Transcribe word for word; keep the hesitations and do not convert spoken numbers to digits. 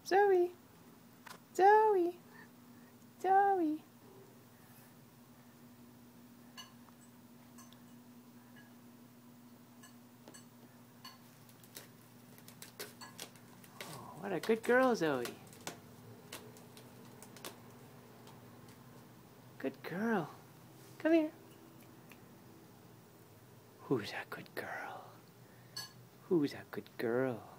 Zoe. Zoe. Zoe. Oh, what a good girl, Zoe. Good girl. Come here. Who's a good girl? Who's a good girl?